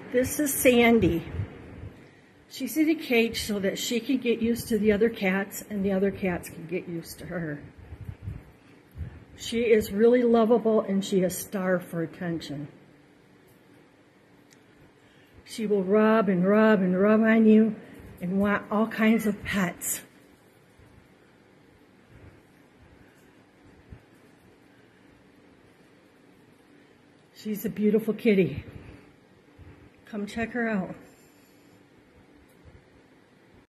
This is Sandie. She's in a cage so that she can get used to the other cats and the other cats can get used to her. She is really lovable and she is starved for attention. She will rub and rub and rub on you and want all kinds of pets. She's a beautiful kitty. Come check her out.